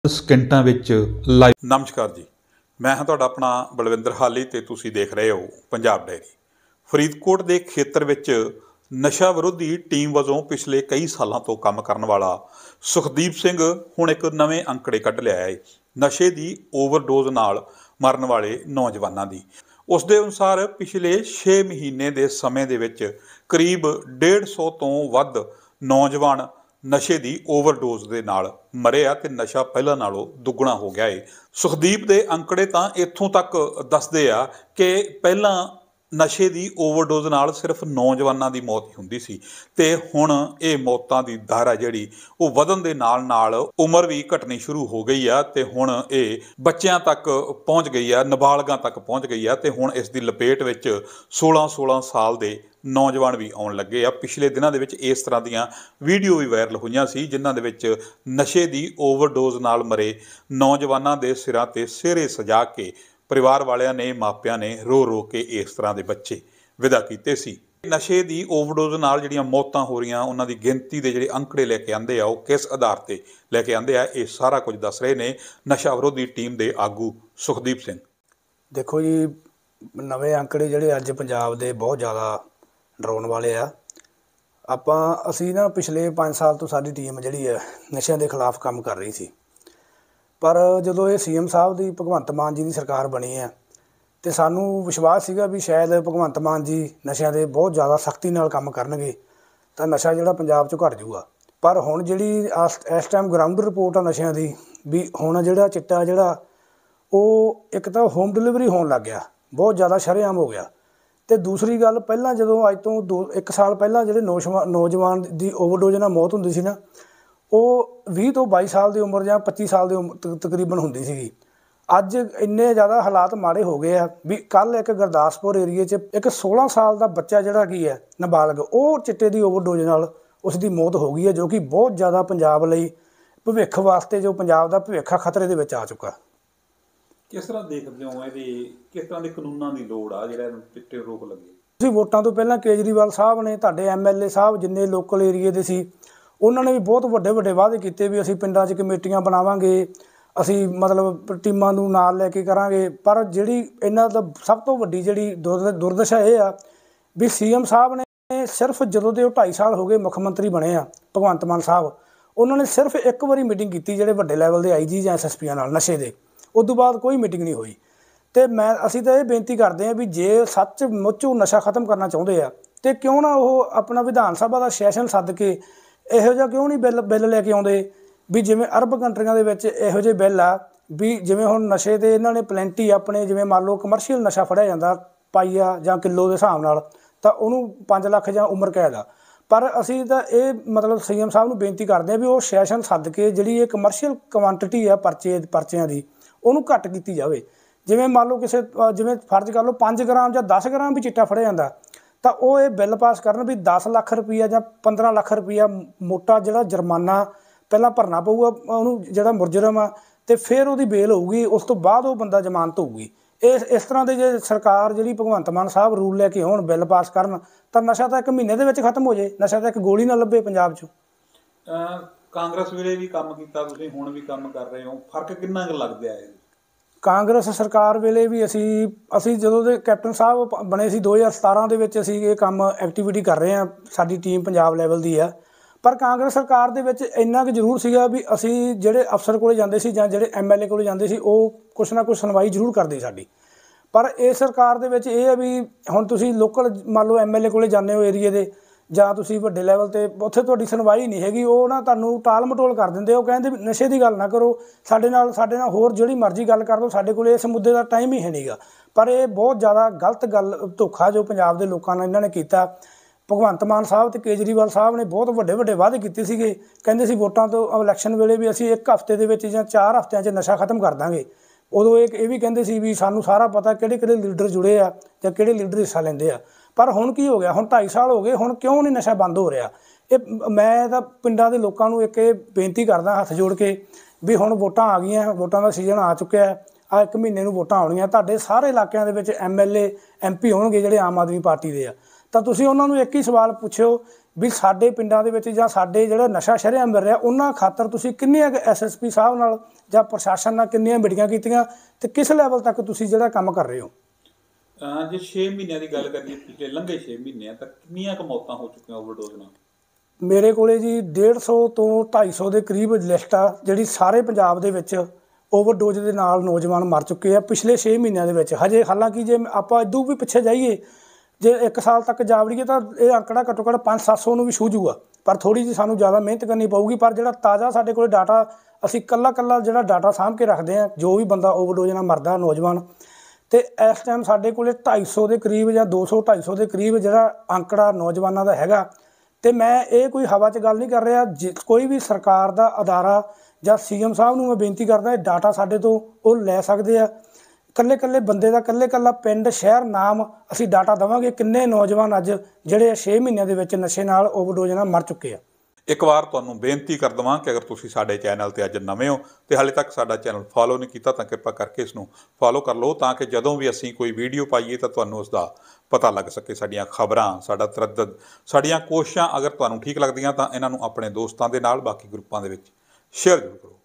ਸਕਿੰਟਾਂ ਵਿੱਚ ਲਾਈਵ। ਨਮਸਕਾਰ ਜੀ, ਮੈਂ ਹਾਂ ਤੁਹਾਡਾ ਆਪਣਾ ਬਲਵਿੰਦਰ ਹਾਲੀ ਤੇ ਤੁਸੀਂ ਦੇਖ ਰਹੇ ਹੋ ਪੰਜਾਬ ਡਾਇਰੀ। ਫਰੀਦਕੋਟ ਦੇ ਖੇਤਰ ਵਿੱਚ ਨਸ਼ਾ ਵਿਰੋਧੀ ਟੀਮ ਵਜੋਂ ਪਿਛਲੇ ਕਈ ਸਾਲਾਂ ਤੋਂ ਕੰਮ ਕਰਨ ਵਾਲਾ ਸੁਖਦੀਪ ਸਿੰਘ ਹੁਣ ਇੱਕ ਨਵੇਂ ਅੰਕੜੇ ਕੱਢ ਲਿਆ ਹੈ ਨਸ਼ੇ ਦੀ ਓਵਰਡੋਜ਼ ਨਾਲ ਮਰਨ ਵਾਲੇ ਨੌਜਵਾਨਾਂ ਦੀ। ਉਸ ਦੇ ਅਨੁਸਾਰ ਪਿਛਲੇ 6 ਮਹੀਨੇ ਦੇ ਸਮੇਂ ਦੇ ਵਿੱਚ ਕਰੀਬ 150 ਤੋਂ ਵੱਧ ਨੌਜਵਾਨ ਨਸ਼ੇ ਦੀ ਓਵਰਡੋਜ਼ ਦੇ ਨਾਲ ਮਰੇ ਆ ਤੇ ਨਸ਼ਾ ਪਹਿਲਾਂ ਨਾਲੋਂ ਦੁੱਗਣਾ ਹੋ ਗਿਆ ਏ। ਸੁਖਦੀਪ ਦੇ ਅੰਕੜੇ ਤਾਂ ਇੱਥੋਂ ਤੱਕ ਦੱਸਦੇ ਆ ਕਿ ਪਹਿਲਾਂ ਨਸ਼ੇ ਦੀ ਓਵਰਡੋਜ਼ ਨਾਲ ਸਿਰਫ ਨੌਜਵਾਨਾਂ ਦੀ ਮੌਤ ਹੀ ਹੁੰਦੀ ਸੀ ਤੇ ਹੁਣ ਇਹ ਮੌਤਾਂ ਦੀ ਦਰ ਆ ਜਿਹੜੀ ਉਹ ਵਧਣ ਦੇ ਨਾਲ ਨਾਲ ਉਮਰ ਵੀ ਘਟਣੀ ਸ਼ੁਰੂ ਹੋ ਗਈ ਆ ਤੇ ਹੁਣ ਇਹ ਬੱਚਿਆਂ ਤੱਕ ਪਹੁੰਚ ਗਈ ਆ, ਨਾਬਾਲਗਾਂ ਤੱਕ ਪਹੁੰਚ ਗਈ ਆ ਤੇ ਹੁਣ ਇਸ ਦੀ ਲਪੇਟ ਵਿੱਚ 16 ਸਾਲ ਦੇ ਨੌਜਵਾਨ ਵੀ ਆਉਣ ਲੱਗੇ ਆ। ਪਿਛਲੇ ਦਿਨਾਂ ਦੇ ਵਿੱਚ ਇਸ ਤਰ੍ਹਾਂ ਦੀਆਂ ਵੀਡੀਓ ਵੀ ਵਾਇਰਲ ਹੋਈਆਂ ਸੀ ਜਿਨ੍ਹਾਂ ਦੇ ਵਿੱਚ ਨਸ਼ੇ ਦੀ ਓਵਰਡੋਜ਼ ਨਾਲ ਮਰੇ ਨੌਜਵਾਨਾਂ ਦੇ ਸਿਰਾਂ ਤੇ ਸਿਹਰੇ ਸਜਾ ਕੇ ਪਰਿਵਾਰ ਵਾਲਿਆਂ ਨੇ, ਮਾਪਿਆਂ ਨੇ ਰੋ ਰੋ ਕੇ ਇਸ ਤਰ੍ਹਾਂ ਦੇ ਬੱਚੇ ਵਿਦਾ ਕੀਤੇ ਸੀ। ਨਸ਼ੇ ਦੀ ਓਵਰਡੋਜ਼ ਨਾਲ ਜਿਹੜੀਆਂ ਮੌਤਾਂ ਹੋ ਰਹੀਆਂ ਉਹਨਾਂ ਦੀ ਗਿਣਤੀ ਦੇ ਜਿਹੜੇ ਅੰਕੜੇ ਲੈ ਕੇ ਆਂਦੇ ਆ ਉਹ ਕਿਸ ਆਧਾਰ ਤੇ ਲੈ ਕੇ ਆਂਦੇ ਆ, ਇਹ ਸਾਰਾ ਕੁਝ ਦੱਸ ਰਹੇ ਨੇ ਨਸ਼ਾ ਵਿਰੋਧੀ ਟੀਮ ਦੇ ਆਗੂ ਸੁਖਦੀਪ ਸਿੰਘ। ਦੇਖੋ ਜੀ, ਨਵੇਂ ਅੰਕੜੇ ਜਿਹੜੇ ਅੱਜ ਪੰਜਾਬ ਦੇ ਬਹੁਤ ਜ਼ਿਆਦਾ ਡਰਾਉਣ ਵਾਲੇ ਆ। ਅਸੀਂ ਨਾ ਪਿਛਲੇ 5 ਸਾਲ ਤੋਂ ਸਾਡੀ ਟੀਮ ਜਿਹੜੀ ਹੈ ਨਸ਼ਿਆਂ ਦੇ ਖਿਲਾਫ ਕੰਮ ਕਰ ਰਹੀ ਸੀ, ਪਰ ਜਦੋਂ ਇਹ CM ਸਾਹਿਬ ਦੀ ਭਗਵੰਤ ਮਾਨ ਜੀ ਦੀ ਸਰਕਾਰ ਬਣੀ ਹੈ ਤੇ ਸਾਨੂੰ ਵਿਸ਼ਵਾਸ ਸੀਗਾ ਵੀ ਸ਼ਾਇਦ ਭਗਵੰਤ ਮਾਨ ਜੀ ਨਸ਼ਿਆਂ ਦੇ ਬਹੁਤ ਜ਼ਿਆਦਾ ਸਖਤੀ ਨਾਲ ਕੰਮ ਕਰਨਗੇ ਤਾਂ ਨਸ਼ਾ ਜਿਹੜਾ ਪੰਜਾਬ 'ਚੋਂ ਘੱਟ ਜਾਊਗਾ। ਪਰ ਹੁਣ ਜਿਹੜੀ ਇਸ ਟਾਈਮ ਗਰਾਊਂਡ ਰਿਪੋਰਟ ਆ ਨਸ਼ਿਆਂ ਦੀ ਵੀ ਹੁਣ ਜਿਹੜਾ ਚਿੱਟਾ ਜਿਹੜਾ ਉਹ ਇੱਕ ਤਾਂ ਹੋਮ ਡਿਲੀਵਰੀ ਹੋਣ ਲੱਗ ਗਿਆ, ਬਹੁਤ ਜ਼ਿਆਦਾ ਸ਼ਰੇਆਮ ਹੋ ਗਿਆ। ਤੇ ਦੂਸਰੀ ਗੱਲ, ਪਹਿਲਾਂ ਜਦੋਂ ਅੱਜ ਤੋਂ 1 ਸਾਲ ਪਹਿਲਾਂ ਜਿਹੜੇ ਨੌਜਵਾਨ ਦੀ ਓਵਰਡੋਜ਼ ਨਾਲ ਮੌਤ ਹੁੰਦੀ ਸੀ ਨਾ, ਉਹ 20 ਤੋਂ 22 ਸਾਲ ਦੀ ਉਮਰ ਜਾਂ 25 ਸਾਲ ਦੀ ਉਮਰ ਤਕਰੀਬਨ ਹੁੰਦੀ ਸੀਗੀ। ਅੱਜ ਇੰਨੇ ਜ਼ਿਆਦਾ ਹਾਲਾਤ ਮਾੜੇ ਹੋ ਗਏ ਆ ਵੀ ਕੱਲ੍ਹ ਇੱਕ ਗੁਰਦਾਸਪੁਰ ਏਰੀਏ 'ਚ ਇੱਕ 16 ਸਾਲ ਦਾ ਬੱਚਾ ਜਿਹੜਾ ਕੀ ਹੈ ਨਾਬਾਲਗ, ਉਹ ਚਿੱਟੇ ਦੀ ਓਵਰਡੋਜ਼ ਨਾਲ ਉਸ ਦੀ ਮੌਤ ਹੋ ਗਈ ਹੈ, ਜੋ ਕਿ ਬਹੁਤ ਜ਼ਿਆਦਾ ਪੰਜਾਬ ਲਈ ਭਵਿੱਖ ਵਾਸਤੇ, ਜੋ ਪੰਜਾਬ ਦਾ ਭਵਿੱਖ ਆ, ਖਤਰੇ ਦੇ ਵਿੱਚ ਆ ਚੁੱਕਾ। ਕਿਸ ਤਰ੍ਹਾਂ ਦੇਖਦੇ ਹੋ ਇਹਦੀ, ਕਿਸ ਤਰ੍ਹਾਂ ਦੇ ਕਾਨੂੰਨਾਂ ਦੀ ਲੋੜ ਆ ਜਿਹੜਾ ਇਹਨੂੰ ਚਿੱਟੇ ਰੋਕ ਲੱਗੇ? ਤੁਸੀਂ ਵੋਟਾਂ ਤੋਂ ਪਹਿਲਾਂ ਕੇਜਰੀਵਾਲ ਸਾਹਿਬ ਨੇ, ਤੁਹਾਡੇ MLA ਸਾਹਿਬ ਜਿੰਨੇ ਲੋਕਲ ਏਰੀਏ ਦੇ ਸੀ, ਉਹਨਾਂ ਨੇ ਵੀ ਬਹੁਤ ਵੱਡੇ ਵਾਅਦੇ ਕੀਤੇ ਵੀ ਅਸੀਂ ਪਿੰਡਾਂ 'ਚ ਕਮੇਟੀਆਂ ਬਣਾਵਾਂਗੇ, ਅਸੀਂ ਮਤਲਬ ਟੀਮਾਂ ਨੂੰ ਨਾਲ ਲੈ ਕੇ ਕਰਾਂਗੇ। ਪਰ ਜਿਹੜੀ ਇਹਨਾਂ ਦਾ ਸਭ ਤੋਂ ਵੱਡੀ ਜਿਹੜੀ ਦੁਰਦਸ਼ਾ ਇਹ ਆ ਵੀ CM ਸਾਹਿਬ ਨੇ ਸਿਰਫ ਜਦੋਂ ਦੇ ਉਹ 2.5 ਸਾਲ ਹੋ ਗਏ ਮੁੱਖ ਮੰਤਰੀ ਬਣੇ ਆ ਭਗਵੰਤ ਮਾਨ ਸਾਹਿਬ, ਉਹਨਾਂ ਨੇ ਸਿਰਫ ਇੱਕ ਵਾਰੀ ਮੀਟਿੰਗ ਕੀਤੀ ਜਿਹੜੇ ਵੱਡੇ ਲੈਵਲ ਦੇ IG ਜਾਂ SSPਆਂ ਨਾਲ ਨਸ਼ੇ ਦੇ, ਉਸ ਤੋਂ ਬਾਅਦ ਕੋਈ ਮੀਟਿੰਗ ਨਹੀਂ ਹੋਈ। ਅਤੇ ਅਸੀਂ ਤਾਂ ਇਹ ਬੇਨਤੀ ਕਰਦੇ ਹਾਂ ਵੀ ਜੇ ਸੱਚ ਮੁੱਚ ਉਹ ਨਸ਼ਾ ਖਤਮ ਕਰਨਾ ਚਾਹੁੰਦੇ ਆ ਤਾਂ ਕਿਉਂ ਨਾ ਉਹ ਆਪਣਾ ਵਿਧਾਨ ਸਭਾ ਦਾ ਸੈਸ਼ਨ ਸੱਦ ਕੇ ਇਹੋ ਜਿਹਾ ਕਿਉਂ ਨਹੀਂ ਬਿੱਲ ਲੈ ਕੇ ਆਉਂਦੇ ਵੀ ਜਿਵੇਂ ਅਰਬ ਕੰਟਰੀਆਂ ਦੇ ਵਿੱਚ ਇਹੋ ਜਿਹੇ ਬਿੱਲ ਆ ਵੀ ਜਿਵੇਂ ਹੁਣ ਨਸ਼ੇ ਦੇ ਇਹਨਾਂ ਨੇ ਪਲੈਂਟੀ ਆਪਣੇ, ਜਿਵੇਂ ਮੰਨ ਲਓ ਕਮਰਸ਼ੀਅਲ ਨਸ਼ਾ ਫੜਿਆ ਜਾਂਦਾ ਪਾਈਆ ਜਾਂ ਕਿਲੋ ਦੇ ਹਿਸਾਬ ਨਾਲ ਤਾਂ ਉਹਨੂੰ 5 ਲੱਖ ਜਾਂ ਉਮਰ ਕੈਦ ਆ। ਪਰ ਅਸੀਂ ਤਾਂ ਇਹ ਮਤਲਬ CM ਸਾਹਿਬ ਨੂੰ ਬੇਨਤੀ ਕਰਦੇ ਹਾਂ ਵੀ ਉਹ ਸੈਸ਼ਨ ਸੱਦ ਕੇ ਜਿਹੜੀ ਇਹ ਕਮਰਸ਼ੀਅਲ ਕੁਆਂਟਿਟੀ ਆ ਪਰਚਿਆਂ ਦੀ ਉਹਨੂੰ ਘੱਟ ਕੀਤੀ ਜਾਵੇ। ਜਿਵੇਂ ਮੰਨ ਲਓ ਕਿਸੇ, ਜਿਵੇਂ ਫਰਜ਼ ਕਰ ਲਓ 5 ਗ੍ਰਾਮ ਜਾਂ 10 ਗ੍ਰਾਮ ਵੀ ਚਿੱਟਾ ਫੜਿਆ ਜਾਂਦਾ ਤਾਂ ਉਹ ਇਹ ਬਿੱਲ ਪਾਸ ਕਰਨ ਵੀ 10 ਲੱਖ ਰੁਪਈਆ ਜਾਂ 15 ਲੱਖ ਰੁਪਈਆ ਮੋਟਾ ਜਿਹੜਾ ਜੁਰਮਾਨਾ ਪਹਿਲਾਂ ਭਰਨਾ ਪਊਗਾ ਉਹਨੂੰ, ਜਿਹੜਾ ਮੁਲਜ਼ਮ ਆ, ਅਤੇ ਫਿਰ ਉਹਦੀ ਬੇਲ ਹੋਊਗੀ, ਉਸ ਤੋਂ ਬਾਅਦ ਉਹ ਬੰਦਾ ਜ਼ਮਾਨਤ ਹੋਊਗੀ। ਇਸ ਤਰ੍ਹਾਂ ਦੇ ਜੇ ਸਰਕਾਰ ਜਿਹੜੀ ਭਗਵੰਤ ਮਾਨ ਸਾਹਿਬ ਰੂਲ ਲੈ ਕੇ ਆਉਣ, ਬਿੱਲ ਪਾਸ ਕਰਨ ਤਾਂ ਨਸ਼ਾ ਤਾਂ 1 ਮਹੀਨੇ ਦੇ ਵਿੱਚ ਖਤਮ ਹੋ ਜਾਏ, ਨਸ਼ਾ ਤਾਂ ਇੱਕ ਗੋਲੀ ਨਾ ਲੱਭੇ ਪੰਜਾਬ 'ਚ। ਕਾਂਗਰਸ ਵੇਲੇ ਵੀ ਕੰਮ ਕੀਤਾ ਤੁਸੀਂ, ਹੁਣ ਵੀ ਕੰਮ ਕਰ ਰਹੇ ਹੋ, ਫਰਕ ਕਿੰਨਾ ਕੁ ਲੱਗਦਾ ਹੈ? ਕਾਂਗਰਸ ਸਰਕਾਰ ਵੇਲੇ ਵੀ ਅਸੀਂ ਜਦੋਂ ਦੇ ਕੈਪਟਨ ਸਾਹਿਬ ਬਣੇ ਸੀ 2017 ਦੇ ਵਿੱਚ ਅਸੀਂ ਇਹ ਕੰਮ ਐਕਟੀਵਿਟੀ ਕਰ ਰਹੇ ਹਾਂ, ਸਾਡੀ ਟੀਮ ਪੰਜਾਬ ਲੈਵਲ ਦੀ ਆ। ਪਰ ਕਾਂਗਰਸ ਸਰਕਾਰ ਦੇ ਵਿੱਚ ਇੰਨਾ ਕੁ ਜ਼ਰੂਰ ਸੀਗਾ ਵੀ ਅਸੀਂ ਜਿਹੜੇ ਅਫਸਰ ਕੋਲ ਜਾਂਦੇ ਸੀ ਜਾਂ ਜਿਹੜੇ MLA ਕੋਲ ਜਾਂਦੇ ਸੀ ਉਹ ਕੁਛ ਨਾ ਕੁਛ ਸੁਣਵਾਈ ਜ਼ਰੂਰ ਕਰਦੇ ਸਾਡੀ। ਪਰ ਇਸ ਸਰਕਾਰ ਦੇ ਵਿੱਚ ਇਹ ਹੈ ਵੀ ਹੁਣ ਤੁਸੀਂ ਲੋਕਲ ਮੰਨ ਲਓ MLA ਕੋਲ ਜਾਂਦੇ ਹੋ ਏਰੀਏ ਦੇ, ਜਾਂ ਤੁਸੀਂ ਵੱਡੇ ਲੈਵਲ 'ਤੇ, ਉੱਥੇ ਤੁਹਾਡੀ ਸੁਣਵਾਈ ਨਹੀਂ ਹੈਗੀ, ਉਹ ਨਾ ਤੁਹਾਨੂੰ ਟਾਲ ਮਟੋਲ ਕਰ ਦਿੰਦੇ। ਉਹ ਕਹਿੰਦੇ ਵੀ ਨਸ਼ੇ ਦੀ ਗੱਲ ਨਾ ਕਰੋ, ਸਾਡੇ ਨਾਲ ਹੋਰ ਜਿਹੜੀ ਮਰਜ਼ੀ ਗੱਲ ਕਰ ਲਓ, ਸਾਡੇ ਕੋਲ ਇਸ ਮੁੱਦੇ ਦਾ ਟਾਈਮ ਹੀ ਹੈ ਨਹੀਂਗਾ। ਪਰ ਇਹ ਬਹੁਤ ਜ਼ਿਆਦਾ ਗਲਤ ਗੱਲ, ਧੋਖਾ ਜੋ ਪੰਜਾਬ ਦੇ ਲੋਕਾਂ ਨਾਲ ਇਹਨਾਂ ਨੇ ਕੀਤਾ। ਭਗਵੰਤ ਮਾਨ ਸਾਹਿਬ ਅਤੇ ਕੇਜਰੀਵਾਲ ਸਾਹਿਬ ਨੇ ਬਹੁਤ ਵੱਡੇ ਵਾਅਦੇ ਕੀਤੇ ਸੀਗੇ, ਕਹਿੰਦੇ ਸੀ ਵੋਟਾਂ ਤੋਂ ਇਲੈਕਸ਼ਨ ਵੇਲੇ ਵੀ ਅਸੀਂ 1 ਹਫ਼ਤੇ ਦੇ ਵਿੱਚ ਜਾਂ 4 ਹਫ਼ਤਿਆਂ 'ਚ ਨਸ਼ਾ ਖਤਮ ਕਰ ਦਾਂਗੇ। ਉਦੋਂ ਇਹ ਵੀ ਕਹਿੰਦੇ ਸੀ ਵੀ ਸਾਨੂੰ ਸਾਰਾ ਪਤਾ ਕਿਹੜੇ ਲੀਡਰ ਜੁੜੇ ਆ ਜਾਂ ਕਿਹੜੇ ਲੀਡਰ ਹਿੱਸਾ ਲੈਂਦੇ ਆ। ਪਰ ਹੁਣ ਕੀ ਹੋ ਗਿਆ, ਹੁਣ 2.5 ਸਾਲ ਹੋ ਗਏ, ਹੁਣ ਕਿਉਂ ਨਹੀਂ ਨਸ਼ਾ ਬੰਦ ਹੋ ਰਿਹਾ? ਮੈਂ ਤਾਂ ਪਿੰਡਾਂ ਦੇ ਲੋਕਾਂ ਨੂੰ ਇੱਕ ਇਹ ਬੇਨਤੀ ਕਰਦਾ ਹੱਥ ਜੋੜ ਕੇ ਵੀ ਹੁਣ ਵੋਟਾਂ ਆ ਗਈਆਂ, ਵੋਟਾਂ ਦਾ ਸੀਜ਼ਨ ਆ ਚੁੱਕਿਆ, ਆ 1 ਮਹੀਨੇ ਨੂੰ ਵੋਟਾਂ ਆਉਣੀਆਂ, ਤੁਹਾਡੇ ਸਾਰੇ ਇਲਾਕਿਆਂ ਦੇ ਵਿੱਚ MLA MP ਹੋਣਗੇ ਜਿਹੜੇ ਆਮ ਆਦਮੀ ਪਾਰਟੀ ਦੇ ਆ, ਤਾਂ ਤੁਸੀਂ ਉਹਨਾਂ ਨੂੰ ਇੱਕ ਹੀ ਸਵਾਲ ਪੁੱਛਿਓ ਵੀ ਸਾਡੇ ਪਿੰਡਾਂ ਦੇ ਵਿੱਚ ਜਾਂ ਸਾਡੇ ਜਿਹੜਾ ਨਸ਼ਾ ਸ਼ਰੇਆਮ ਮਿਲ ਰਿਹਾ ਉਹਨਾਂ ਖਾਤਰ ਤੁਸੀਂ ਕਿੰਨੀਆਂ ਐਸਐਸਪੀ ਸਾਹਿਬ ਨਾਲ ਜਾਂ ਪ੍ਰਸ਼ਾਸਨ ਨਾਲ ਕਿੰਨੀਆਂ ਮੀਟਿੰਗਾਂ ਕੀਤੀਆਂ ਤੇ ਕਿਸ ਲੈਵਲ ਤੱਕ ਤੁਸੀਂ ਜਿਹੜਾ ਕੰਮ ਕਰ ਰਹੇ ਹੋ? ਜੇ 6 ਮਹੀਨਿਆਂ ਦੀ ਗੱਲ ਕਰੀਏ, ਪਿਛਲੇ ਲੰਘੇ 6 ਮਹੀਨਿਆਂ ਤੱਕ ਕਿੰਨੀਆਂ ਕੁ ਮੌਤਾਂ ਹੋ ਚੁੱਕੀਆਂ ਓਵਰਡੋਜ਼ ਨਾਲ? ਮੇਰੇ ਕੋਲੇ ਜੀ 150 ਤੋਂ 250 ਦੇ ਕਰੀਬ ਲਿਸਟ ਆ ਜਿਹੜੀ ਸਾਰੇ ਪੰਜਾਬ ਦੇ ਵਿੱਚ ਓਵਰਡੋਜ਼ ਦੇ ਨਾਲ ਨੌਜਵਾਨ ਮਰ ਚੁੱਕੇ ਆ ਪਿਛਲੇ 6 ਮਹੀਨਿਆਂ ਦੇ ਵਿੱਚ। ਹਜੇ ਹਾਲਾਂਕਿ ਜੇ ਆਪਾਂ ਇਦੋਂ ਵੀ ਪਿੱਛੇ ਜਾਈਏ, ਜੇ 1 ਸਾਲ ਤੱਕ ਜਾ ਵੜੀਏ ਤਾਂ ਇਹ ਅੰਕੜਾ ਘੱਟੋ ਘੱਟ 500-700 ਨੂੰ ਵੀ ਛੂਹ ਜੂਗਾ, ਪਰ ਥੋੜ੍ਹੀ ਜਿਹੀ ਸਾਨੂੰ ਜ਼ਿਆਦਾ ਮਿਹਨਤ ਕਰਨੀ ਪਊਗੀ। ਪਰ ਜਿਹੜਾ ਤਾਜ਼ਾ ਸਾਡੇ ਕੋਲ ਡਾਟਾ, ਅਸੀਂ ਕੱਲਾ ਜਿਹੜਾ ਡਾਟਾ ਸਾਂਭ ਕੇ ਰੱਖਦੇ ਹਾਂ, ਜੋ ਵੀ ਬੰਦਾ ਓਵਰਡੋਜ਼ ਨਾਲ ਮਰਦਾ ਨੌਜਵਾਨ, ਤੇ ਇਸ ਟਾਈਮ ਸਾਡੇ ਕੋਲ 250 ਦੇ ਕਰੀਬ ਜਾਂ 200-250 ਦੇ ਕਰੀਬ ਜਿਹੜਾ ਅੰਕੜਾ ਨੌਜਵਾਨਾਂ ਦਾ ਹੈਗਾ। ਤੇ ਮੈਂ ਇਹ ਕੋਈ ਹਵਾ 'ਚ ਗੱਲ ਨਹੀਂ ਕਰ ਰਿਹਾ, ਕੋਈ ਵੀ ਸਰਕਾਰ ਦਾ ਅਦਾਰਾ ਜਾਂ ਸੀਐਮ ਸਾਹਿਬ ਨੂੰ ਮੈਂ ਬੇਨਤੀ ਕਰਦਾ, ਇਹ ਡਾਟਾ ਸਾਡੇ ਤੋਂ ਉਹ ਲੈ ਸਕਦੇ ਆ। ਇਕੱਲੇ ਬੰਦੇ ਦਾ ਇਕੱਲਾ ਪਿੰਡ, ਸ਼ਹਿਰ, ਨਾਮ ਅਸੀਂ ਡਾਟਾ ਦੇਵਾਂਗੇ ਕਿੰਨੇ ਨੌਜਵਾਨ ਅੱਜ ਜਿਹੜੇ 6 ਮਹੀਨਿਆਂ ਦੇ ਵਿੱਚ ਨਸ਼ੇ ਨਾਲ ਓਵਰਡੋਜ਼ ਨਾਲ ਮਰ ਚੁੱਕੇ ਆ। ਇੱਕ ਵਾਰ ਤੁਹਾਨੂੰ ਬੇਨਤੀ ਕਰ ਦੇਵਾਂ ਕਿ ਅਗਰ ਤੁਸੀਂ ਸਾਡੇ ਚੈਨਲ ਤੇ ਅੱਜ ਨਵੇਂ ਹੋ ਤੇ ਹਾਲੇ ਤੱਕ ਸਾਡਾ ਚੈਨਲ ਫੋਲੋ ਨਹੀਂ ਕੀਤਾ ਤਾਂ ਕਿਰਪਾ ਕਰਕੇ ਇਸ ਨੂੰ ਫੋਲੋ ਕਰ ਲਓ, ਤਾਂ ਕਿ ਜਦੋਂ ਵੀ ਅਸੀਂ ਕੋਈ ਵੀਡੀਓ ਪਾਈਏ ਤਾਂ ਤੁਹਾਨੂੰ ਉਸ ਦਾ ਪਤਾ ਲੱਗ ਸਕੇ। ਸਾਡੀਆਂ ਖਬਰਾਂ, ਸਾਡਾ ਤਰੱਦਦ, ਸਾਡੀਆਂ ਕੋਸ਼ਿਸ਼ਾਂ ਅਗਰ ਤੁਹਾਨੂੰ ਠੀਕ ਲੱਗਦੀਆਂ ਤਾਂ ਇਹਨਾਂ ਨੂੰ ਆਪਣੇ ਦੋਸਤਾਂ ਦੇ ਨਾਲ, ਬਾਕੀ ਗਰੁੱਪਾਂ ਦੇ ਵਿੱਚ ਸ਼ੇਅਰ ਜ਼ਰੂਰ ਕਰੋ।